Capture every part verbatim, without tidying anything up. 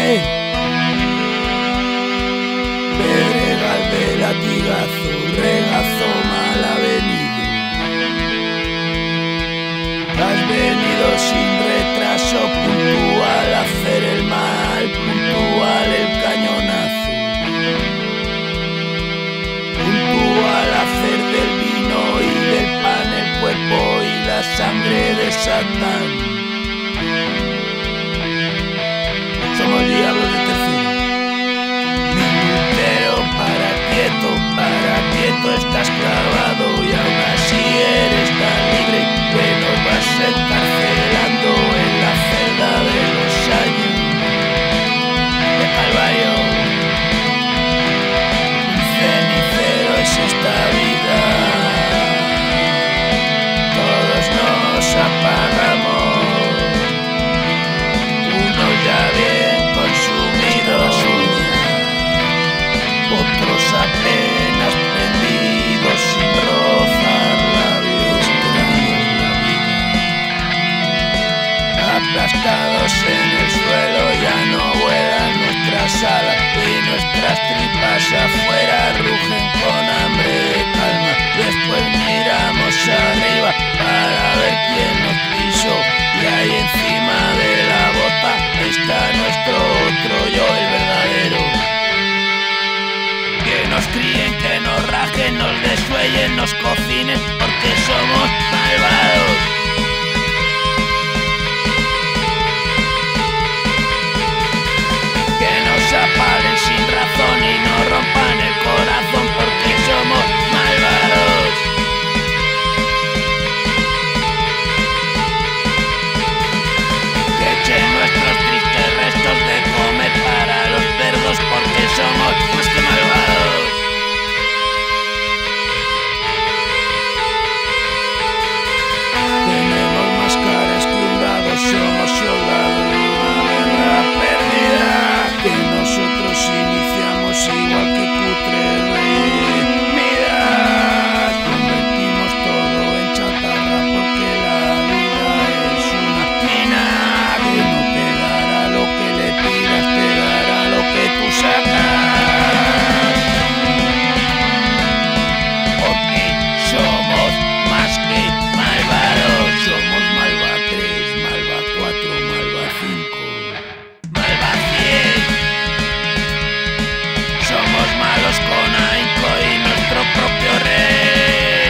Pedregal de latigazo, regazo mal avenido. Has venido sin retraso, puntual a hacer el mal, puntual el cañonazo, puntual a hacer del vino y del pan el cuerpo y la sangre de Satán. Somos diablos de tercero, minutero, para quieto, para quieto estás clavado y aún así eres tan libre que nos vas encarcelando en la celda de los años de Calvario. Un cenicero es esta vida, todos nos apagamos, unos ya bien consumidos, otros apenas prendidos sin rozar labios, aplastados en el suelo ya no vuelan nuestras alas y nuestras tripas afuera rugen con hambre de calma. Después miramos arriba para ver quién nos pisó y ahí encima de la bota está nuestro otro yo, el verdadero. Que nos críen, que nos rajen, nos desuellen, nos cocinen porque somos malvados. Que nos apalen sin razón y nos rompan el corazón porque somos malvados. Que echen nuestros tristes restos de comer para los cerdos porque somos más que malvados. Tenemos más caras que un dado, somos soldados de una guerra perdida que nosotros iniciamos igual que cutre rey Midas. Convertimos todo en chatarra porque la vida es una mina que no te dará lo que le pidas, te dará lo que tú sacas. Porque somos más que malvados, somos malva tres, malva cuatro, malva cinco, malva cien. Somos malos con ahínco y nuestro propio rey.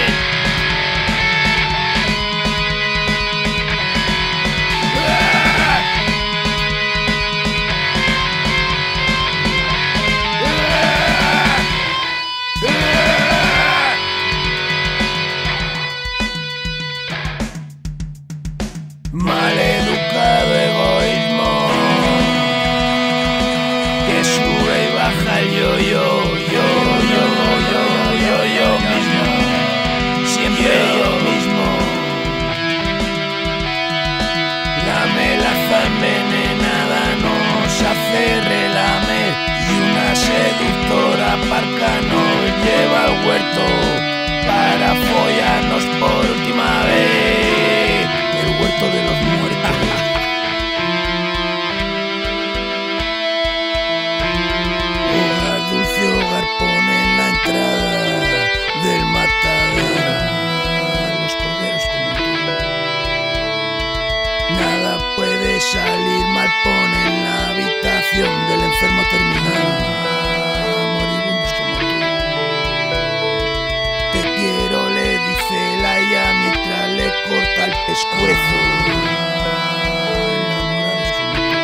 ¡Ah! ¡Ah! ¡Ah! Maleducado egoísmo que sube y baja el yo-yo, yo, yo, yo, yo, yo mismo, siempre yo mismo. La melaza envenenada nos hace relamer y una seductora parca nos lleva al huerto para follarnos por última vez. El huerto de los muertos. Hogar, dulce hogar, pone en la entrada del matador los corderos como tú. Nada puede salir mal, pone en la habitación del enfermo terminal moribundos como tú. Te quiero, le dice Laia mientras le corta el pescuezo. Enamorados como tú.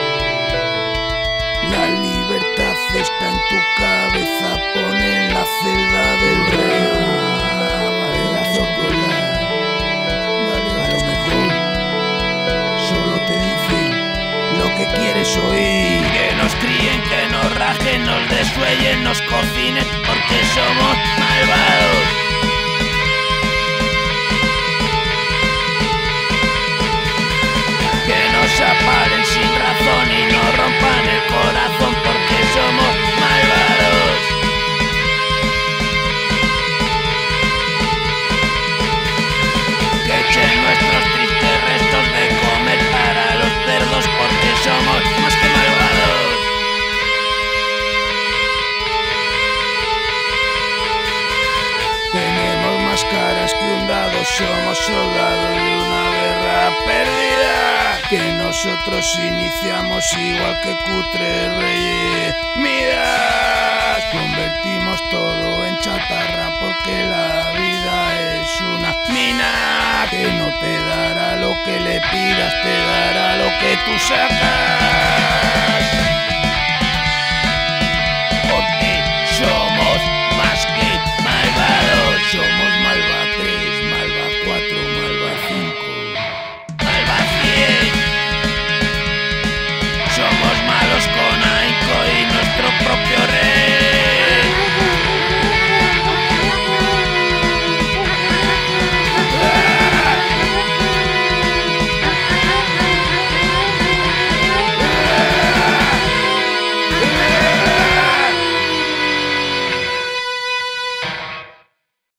La libertad está en tu cabeza, pone en la celda del rey. Pedazo colar, dale a lo mejor. Solo te dicen lo que quieres oír. Que nos críen, que nos rajen, nos desuellen, nos cocinen porque somos malvados. Que nos apalen sin razón y nos rompan el corazón porque somos malvados. Que echen nuestros tristes restos de comer para los cerdos porque somos más que malvados. somos soldados de una guerra perdida, que nosotros iniciamos igual que cutres reyes. Midas, convertimos todo en chatarra porque la vida es una mina que no te dará lo que le pidas, te dará lo que tú sacas.